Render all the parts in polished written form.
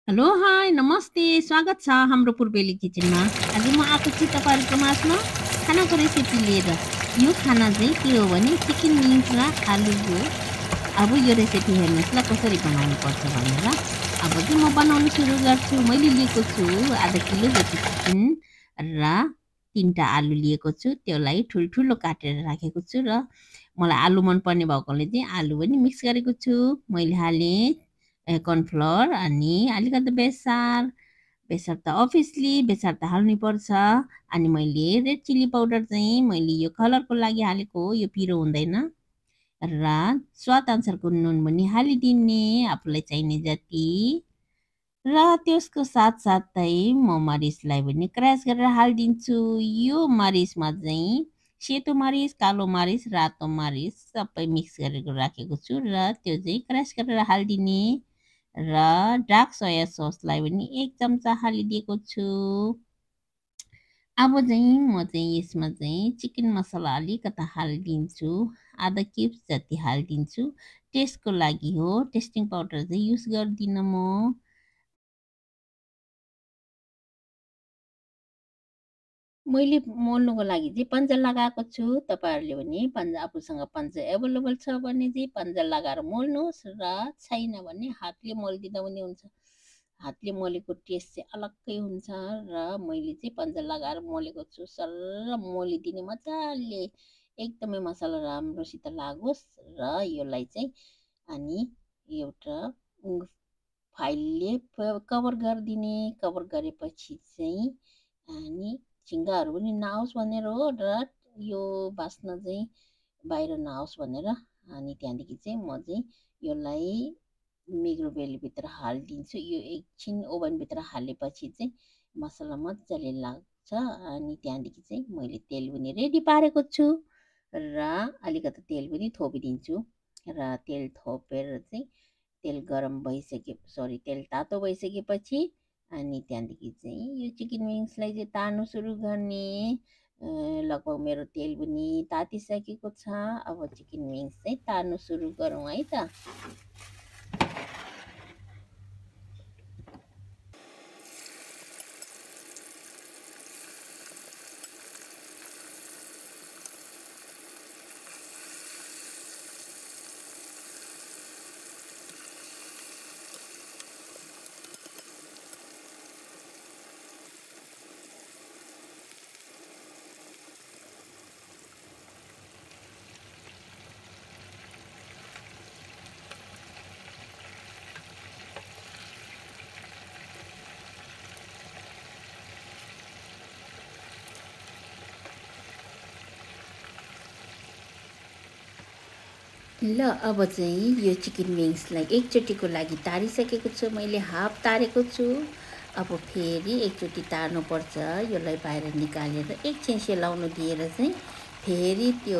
Hello, high, नमस्ते, स्वागत छ हाम्रो पूर्वेली किचनमा। आज म आएको छु तपाईँहरूको माझमा खानाको रेसिपी लिएर। यो खाना चाहिँ के हो भने चिकन विङ्स र आलुको। अब यो रेसिपी हेर्नुहोस् ल कसरी बनाउनु पर्छ भनेर। अब चाहिँ म बनाउनु सुरु गर्छु। मैले लिएको छु आधा किलो जति चिकन र 3टा आलु लिएको छु। त्यसलाई ठुल्ठुलो काटेर राखेको छु र मलाई आलु मनपर्ने भएकोले चाहिँ आलु पनि मिक्स गरेको छु। मैले हालेँ कर्नफ्लोर अनि अलिकति बेसार। बेसार त अभियसली बेसार त हाल्नुपर्छ। अनि मैले रेड चिल्ली पाउडर चाहिँ मैले यो कलरको लागि हालेको हो, यो पिरो हुँदैन। र स्वाद अनुसारको नुन पनि हालिदिने आफूलाई चाहिने जति। र त्यसको साथसाथै म मरिचलाई पनि क्रस गरेर हालिदिन्छु। यो मरिचमा चाहिँ सेतो मरिच, कालो मरिच, रातो मरिच सबै मिक्स गरेर राखेको छु र त्यो चाहिँ क्रस गरेर हालिदिने। र डार्क सोया ससलाई पनि 1 चम्चा हालिदिएको छु। अब चाहिँ म चाहिँ यसमा चाहिँ चिकन मसला अलिकति हालिदिन्छु। आधा क्युब्स जति हालिदिन्छु। टेस्टको लागि हो, टेस्टिङ पाउडर चाहिँ युज गर्दिनँ म। मैले मोल्नुको लागि चाहिँ पन्जा लगाएको छु। तपाईँहरूले पनि पन्जा आफूसँग पन्जा एभाइलेबल छ भने चाहिँ पन्जा लगाएर मोल्नुहोस् र छैन भने हातले मोलिदिँदा पनि हुन्छ। हातले मोलेको टेस्ट चाहिँ अलग्गै हुन्छ र मैले चाहिँ पन्जा लगाएर मोलेको छु। सल्ल मोलिदिने मजाले, एकदमै मसला राम्रोसित लागोस् र यसलाई चाहिँ अनि एउटा फाइलले कभर गरिदिने। कभर गरेपछि चाहिँ अनि झिङ्गाहरू पनि नआओस् भनेर हो र यो बास्ना चाहिँ बाहिर नआओस् भनेर। अनि त्यहाँदेखि चाहिँ म चाहिँ यसलाई मिक्रोवेभभित्र हालिदिन्छु। यो एकछिन ओभनभित्र हालेपछि चाहिँ मसला मजाले लाग्छ। अनि त्यहाँदेखि चाहिँ मैले तेल पनि रेडी पारेको छु र अलिकति तेल पनि थोपिदिन्छु। र तेल थोपेर चाहिँ तेल गरम तेल तातो भइसकेपछि अनि त्यहाँदेखि चाहिँ यो चिकन विङ्सलाई चाहिँ तार्नु सुरु गर्ने। लगभग मेरो तेल पनि तातिसकेको छ। अब चिकन विङ्स चाहिँ तार्नु सुरु गरौँ है त। ल अब चाहिँ यो चिकन विङ्सलाई एकचोटिको लागि तारिसकेको छु। मैले हाफ तारेको छु। अब फेरि एकचोटि तार्नुपर्छ। यसलाई बाहिर निकालेर एकछिन सेलाउनु दिएर चाहिँ फेरि त्यो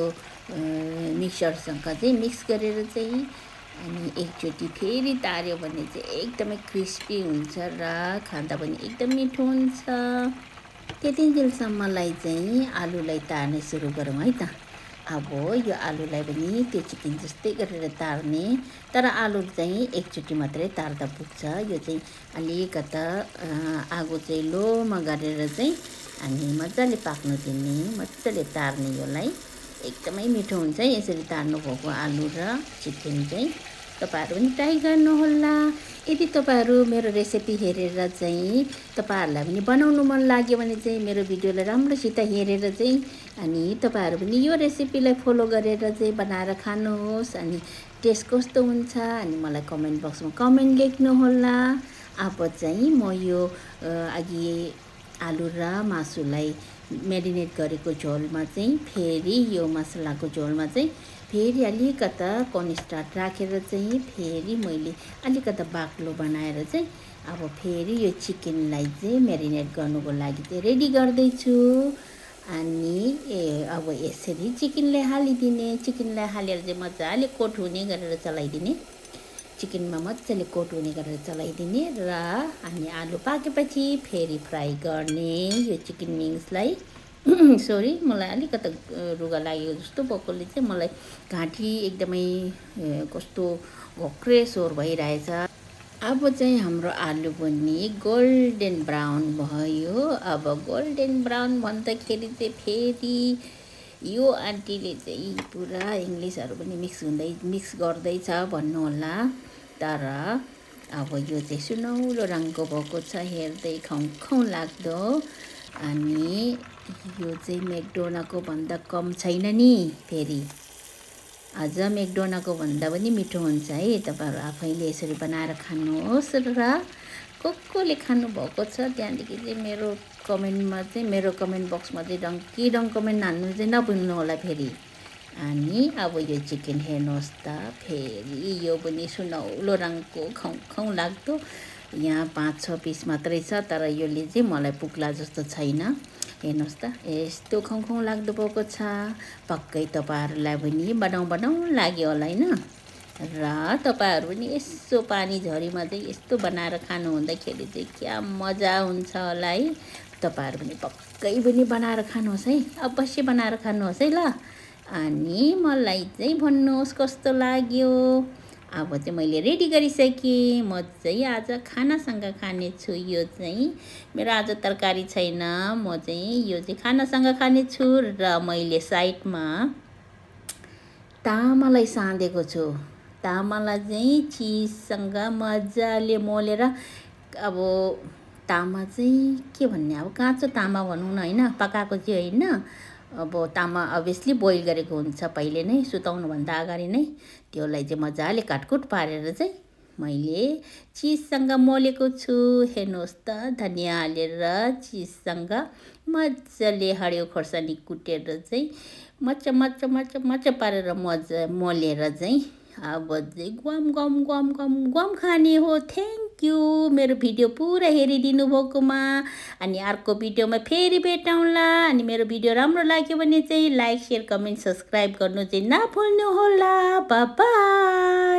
मिक्सरसँग चाहिँ मिक्स गरेर चाहिँ अनि एकचोटि फेरि तार्यो भने चाहिँ एकदमै क्रिस्पी हुन्छ र खाँदा पनि एकदम मिठो हुन्छ। त्यतिन्जेलसम्मलाई चाहिँ आलुलाई तार्ने सुरु गरौँ है त। अब यो आलुलाई पनि त्यो चिकन जस्तै गरेर तार्ने, तर आलु चाहिँ एकचोटि मात्रै तार्दा पुग्छ। यो चाहिँ अलिकता आगो चाहिँ लोमा गरेर चाहिँ अनि मजाले पाक्नु दिने, मजाले तार्ने। यसलाई एकदमै मिठो हुन्छ यसरी तार्नुभएको आलु र चिकन चाहिँ। तपाईँहरू पनि ट्राई गर्नुहोला। यदि तपाईँहरू मेरो रेसिपी हेरेर चाहिँ तपाईँहरूलाई पनि बनाउनु मन लाग्यो भने चाहिँ मेरो भिडियोलाई राम्रोसित हेरेर चाहिँ अनि तपाईँहरू पनि यो रेसिपीलाई फलो गरेर चाहिँ बनाएर खानुहोस्। अनि टेस्ट कस्तो हुन्छ अनि मलाई कमेन्ट बक्समा कमेन्ट लेख्नुहोला। अब चाहिँ म यो अघि आलु र मासुलाई मेरिनेट गरेको झोलमा चाहिँ फेरि यो मसलाको झोलमा चाहिँ फेरि अलिकता कर्नस्टार्च राखेर चाहिँ फेरि मैले अलिकता बाक्लो बनाएर चाहिँ अब फेरि यो चिकनलाई चाहिँ मेरिनेट गर्नुको लागि चाहिँ रेडी गर्दैछु। अनि अब यसरी चिकनलाई हालिदिने। चिकनलाई हालेर चाहिँ मजाले कोट हुने गरेर चलाइदिने। चिकनमा मजाले कोट हुने गरेर चलाइदिने र अनि आलु पाकेपछि फेरि फ्राई गर्ने यो चिकन विङ्सलाई। सरी, मलाई अलिकति रुगा लागेको जस्तो भएकोले चाहिँ मलाई घाँटी एकदमै कस्तो घोक्रे स्वर भइरहेछ। अब चाहिँ हाम्रो आलु पनि गोल्डन ब्राउन भयो। अब गोल्डन ब्राउन भन्दाखेरि चाहिँ फेरि यो आन्टीले चाहिँ पुरा इङ्ग्लिसहरू पनि मिक्स गर्दैछ भन्नुहोला। तर अब यो चाहिँ सुनौलो रङको भएको छ, हेर्दै खौँ लाग्दो। अनि यो चाहिँ मेकडोनाको भन्दा कम छैन नि, फेरि अझ मेकडोनाको भन्दा पनि मिठो हुन्छ है। तपाईँहरू आफैले यसरी बनाएर खानुहोस् र कसले खानुभएको छ त्यहाँदेखि चाहिँ मेरो कमेन्ट बक्समा चाहिँ डङ कमेन्ट हान्नु चाहिँ नभुल्नु होला फेरि। अनि अब यो चिकन हेर्नुहोस् त, फेरि यो पनि सुनौलो रङको खौँ लाग्दो। यहाँ 5-6 पिस मात्रै छ, तर योले चाहिँ मलाई पुग्ला जस्तो छैन। हेर्नुहोस् त, यस्तो खौँ लाग्दो भएको छ। पक्कै तपाईँहरूलाई पनि बनाउँ लाग्यो होला होइन। र तपाईँहरू पनि यसो पानी झरीमा चाहिँ यस्तो बनाएर खानु हुँदाखेरि चाहिँ क्या मजा हुन्छ होला है। तपाईँहरू पनि पक्कै पनि बनाएर खानुहोस् है, अवश्य बनाएर खानुहोस् है ल। अनि मलाई चाहिँ भन्नुहोस् कस्तो लाग्यो। अब चाहिँ मैले रेडी गरिसकेँ। म चाहिँ आज खानासँग खानेछु। यो चाहिँ मेरो आज तरकारी छैन, म चाहिँ यो चाहिँ खानासँग खानेछु। र मैले साइडमा तामालाई साँधेको छु। तामालाई चाहिँ चिजसँग मजाले मोलेर, अब तामा चाहिँ के भन्ने, अब काँचो तामा भनौँ न होइन, पकाएको चाहिँ होइन। अब तामा अभियसली बोइल गरेको हुन्छ पहिले नै, सुताउनुभन्दा अगाडि नै। त्यसलाई चाहिँ मजाले काटकुट पारेर चाहिँ मैले चिजसँग मोलेको छु। हेर्नुहोस् त, धनियाँ हालेर चिजसँग मजाले हरियो खोर्सानी कुटेर चाहिँ मच्चा पारेर मोलेर चाहिँ अब चाहिँ ग्वाम खाने हो। थ्याङ्क यू मेरो भिडियो पुरा हेरिदिनु भएकोमा। अनि अर्को भिडियोमा फेरि भेटौँला। अनि मेरो भिडियो राम्रो लाग्यो भने चाहिँ लाइक, सेयर, कमेन्ट, सब्सक्राइब गर्नु चाहिँ नभुल्नु होला। Bye by.